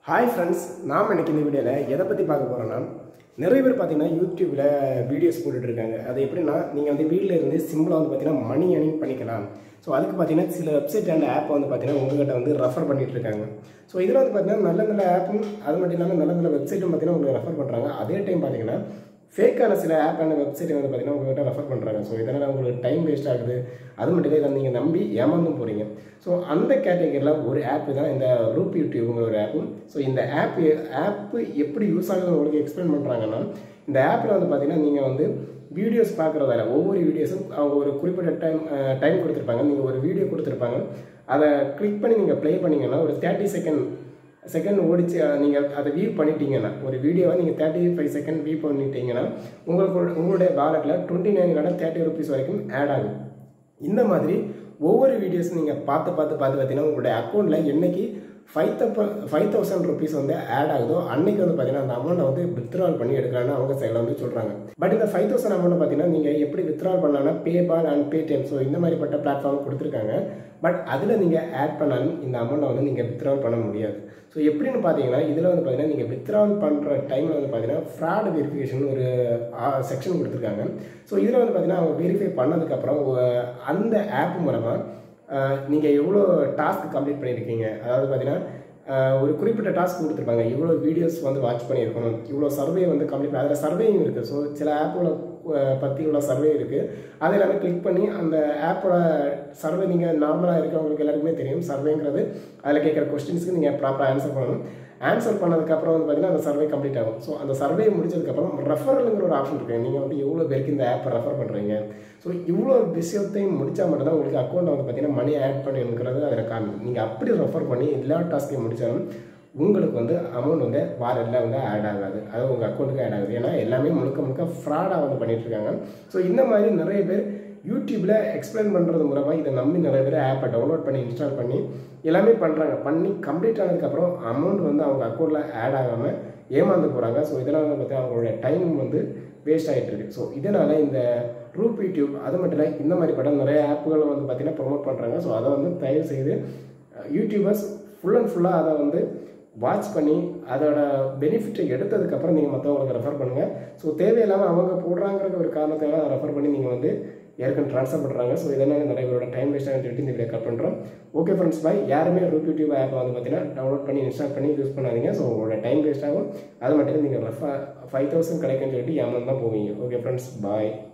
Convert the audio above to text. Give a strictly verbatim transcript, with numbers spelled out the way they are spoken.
Hi friends, நாம் இன்னைக்கு இந்த வீடியோல எதை பத்தி பார்க்க போறோம்னா நிறைய பேர் பாத்தீங்கன்னா YouTubeல வீடியோஸ் போட்டுட்டு இருக்காங்க. அது எப்படின்னா நீங்க வந்து வீட்ல இருந்து சிம்பிளா வந்து பாத்தீங்கன்னா மணி earning பண்ணிக்கலாம். சோ அதுக்கு பாத்தீங்கன்னா சில வெப்சைட் அண்ட் ஆப் வந்து பாத்தீங்கன்னா உங்ககிட்ட வந்து ரெஃபர் பண்ணிட்டு இருக்காங்க. சோ இதுல வந்து பாத்தீங்கன்னா நல்ல நல்ல ஆப்பும் அது மட்டும் இல்லாம நல்ல நல்ல வெப்சைட்டும் பாத்தீங்கன்னா உங்களுக்கு ரெஃபர் பண்றாங்க. அதே டைம் பாத்தீங்கன்னா ஃபேக்கான சில ஆப் அண்ட் வெப்சைட் வந்து பாத்தீங்கன்னா உங்ககிட்ட ரெஃபர் பண்றாங்க. சோ இதனால உங்களுக்கு டைம் வேஸ்ட் ஆகுது. அது மட்டும் இல்ல நீங்க நம்பி ஏமாந்தும் போறீங்க. சோ அந்த கேட்டகரியில ஒரு ஆப் தான் இந்த ரூப் யூடியூப்ங்கிற ஒரு ஆப். சோ இந்த ஆப் ஆப் எப்படி யூஸ் ஆகுதுன்னு உங்களுக்கு எக்ஸ்பிளைன் பண்றாங்கன்னா இந்த ஆப்ல வந்து பாத்தீங்கன்னா நீங்க வந்து வீடியோஸ் பார்க்குறதால ஒவ்வொரு வீடியோஸும் அவங்க ஒரு குறிப்பிட்ட டைம் டைம் கொடுத்துருப்பாங்க. நீங்கள் ஒரு வீடியோ கொடுத்துருப்பாங்க. அதை கிளிக் பண்ணி நீங்கள் ப்ளே பண்ணிங்கன்னா ஒரு தேர்ட்டி செகண்ட் செகண்ட் ஓடிச்சு நீங்கள் அதை வியூ பண்ணிட்டீங்கன்னா ஒரு வீடியோவை நீங்கள் தேர்ட்டி ஃபைவ் செகண்ட் வியூ பண்ணிட்டீங்கன்னா உங்களுக்கு உங்களுடைய வாலெட்டில் டுவெண்ட்டி நைன் கடை தேர்ட்டி ருபீஸ் வரைக்கும் ஆட் ஆகும். இந்த மாதிரி ஒவ்வொரு வீடியோஸும் நீங்கள் பார்த்து பார்த்து பார்த்து பார்த்தீங்கன்னா உங்களுடைய அக்கௌண்ட்டில் என்னைக்கு ஃபைவ் தப்ப ஃபைவ் தௌசண்ட் ருபீஸ் வந்து ஆட் ஆகுதோ அன்னைக்கு வந்து பார்த்தீங்கன்னா அந்த அமௌண்ட்டை வந்து வித்ட்ரால் பண்ணி எடுக்கலாம்னு அவங்க சைடில் வந்து சொல்கிறாங்க. பட் இந்த ஃபைவ் தௌசண்ட் அமௌண்ட்டை பார்த்தீங்கன்னா நீங்கள் எப்படி வித்ட்ரால் பண்ணலாம்னா பேபால் அண்ட் பேடிஎம் ஸோ இந்த மாதிரிப்பட்ட பிளாட்ஃபார்ம் கொடுத்துருக்காங்க. பட் அதில் நீங்கள் ஆட் பண்ணாலும் இந்த அமௌண்ட்டை வந்து நீங்கள் வித்ட்ரால் பண்ண முடியாது. ஸோ எப்படின்னு பார்த்தீங்கன்னா இதில் வந்து பார்த்தீங்கன்னா நீங்கள் வித்ட்ரால் பண்ணுற டைமில் வந்து பார்த்தீங்கன்னா ஃப்ராட் வெரிஃபிகேஷன் ஒரு செக்ஷன் கொடுத்துருக்காங்க. ஸோ இதில் வந்து பார்த்தீங்கன்னா அவங்க வெரிஃபை பண்ணதுக்கப்புறம் அந்த ஆப் மூலமாக நீங்கள் எவ்வளோ டாஸ்க் கம்ப்ளீட் பண்ணியிருக்கீங்க, அதாவது பார்த்தீங்கன்னா ஒரு குறிப்பிட்ட டாஸ்க் கொடுத்துருப்பாங்க, இவ்வளோ வீடியோஸ் வந்து வாட்ச் பண்ணியிருக்கணும், இவ்வளோ சர்வே வந்து கம்ப்ளீட் பண்ணி அதில் சர்வேயும் இருக்குது. ஸோ சில ஆப்போட பற்றி உள்ள சர்வே இருக்குது. அது எல்லாமே கிளிக் பண்ணி அந்த ஆப்போட சர்வே நீங்கள் நார்மலாக இருக்கிறவங்களுக்கு எல்லாருக்குமே தெரியும். சர்வேங்கிறது அதில் கேட்குற கொஸ்டின்ஸ்க்கு நீங்கள் ப்ராப்பராக ஆன்சர் பண்ணணும். ஆன்சர் பண்ணதுக்கப்புறம் வந்து பார்த்தீங்கன்னா அந்த சர்வே கம்ப்ளீட் ஆகும். ஸோ அந்த சர்வே முடிச்சதுக்கப்புறம் ரெஃபரலுங்கிற ஒரு ஆப்ஷன் இருக்குது. நீங்கள் வந்து எவ்வளோ பேருக்கு இந்த ஆப்பை ரெஃபர் பண்ணுறீங்க, ஸோ இவ்வளோ விஷயத்தையும் முடித்தா மட்டும்தான் உங்களுக்கு அக்கௌண்ட்டில் வந்து பார்த்தீங்கன்னா மணி ஆட் பண்ணிங்கிறது அதில் காணும். நீங்கள் அப்படி ரெஃபர் பண்ணி எல்லா டாஸ்க்கையும் முடித்தாலும் உங்களுக்கு வந்து அமௌண்ட் வந்து வாலெட்டில் வந்து ஆட் ஆகாது, அது உங்கள் அக்கௌண்ட்டுக்கு ஆட் ஆகுது. ஏன்னா எல்லாமே முழுக்க முழுக்க ஃப்ராடாக வந்து பண்ணிகிட்ருக்காங்க. ஸோ இந்த மாதிரி நிறைய பேர் யூடியூப்பில் எக்ஸ்பிளைன் பண்ணுறது மூலமாக இதை நம்பி நிறைய பேர் ஆப்பை டவுன்லோட் பண்ணி இன்ஸ்டால் பண்ணி எல்லாமே பண்ணுறாங்க. பண்ணி கம்ப்ளீட் ஆனதுக்கப்புறம் அமௌண்ட் வந்து அவங்க அக்கௌண்ட்டில் ஆட் ஆகாமல் ஏமாந்து போகிறாங்க. ஸோ இதனால் வந்து பார்த்தீங்கன்னா அவங்களுடைய டைம் வந்து வேஸ்ட் ஆகிட்டு இருக்கு. ஸோ இதனால் இந்த ரூப் யூடியூப் அது மட்டும் இல்லை இந்த மாதிரி படம் நிறைய ஆப்புகளை வந்து பார்த்தீங்கன்னா ப்ரொமோட் பண்ணுறாங்க. ஸோ அதை வந்து தயவு செய்து யூடியூபர்ஸ் ஃபுல் அண்ட் ஃபுல்லாக அதை வந்து வாட்ச் பண்ணி அதோட பெனிஃபிட்டை எடுத்ததுக்கப்புறம் நீங்கள் மற்றவங்களுக்கு ரெஃபர் பண்ணுங்கள். ஸோ தேவையில்லாமல் அவங்க போடுறாங்கிற ஒரு காரணத்தால் அதை ரெஃபர் பண்ணி நீங்கள் வந்து ஏற்கனவே ட்ரான்ஸ்ஃபர் பண்ணுறாங்க. ஸோ இதனால் நிறைய பேரோட டைம் வேஸ்ட் ஆகிட்டு சொல்லிட்டு இந்த வீடியோ கட் பண்ணுறோம். Okay friends, bye. யாருமே ரூப் யூடியூப் ஆப் வந்து பார்த்தீங்கன்னா டவுன்லோட் பண்ணி இன்ஸ்டால் பண்ணி யூஸ் பண்ணாதீங்க. ஸோ உங்களோட டைம் வேஸ்ட் ஆகும். அது மட்டும் நீங்கள் ரஃபா ஃபைவ் தௌசண்ட் கிடைக்குன்னு சொல்லிட்டு ஏமாந்து தான் போவீங்க. ஓகே ஃப்ரெண்ட்ஸ், பாய்.